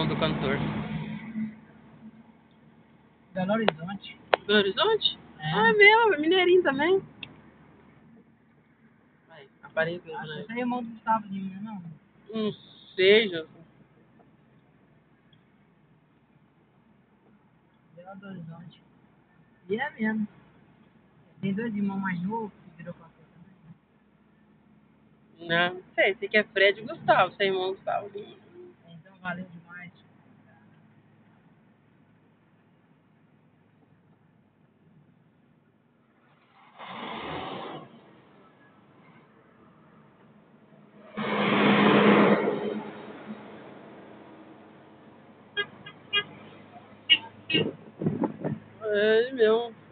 irmão do cantor. Belo Horizonte. Belo Horizonte? É. Ah, é meu, é mineirinho também. Vai, apareceu, Acho que né? esse aí é irmão do Gustavo Lima, não? Não sei, Jô. Belo Horizonte. E é mesmo. Tem dois irmãos mais novos que virou cantor também. Não sei, esse aqui é Fred e Gustavo, seu irmão Gustavo. Então valeu demais. É ele mesmo.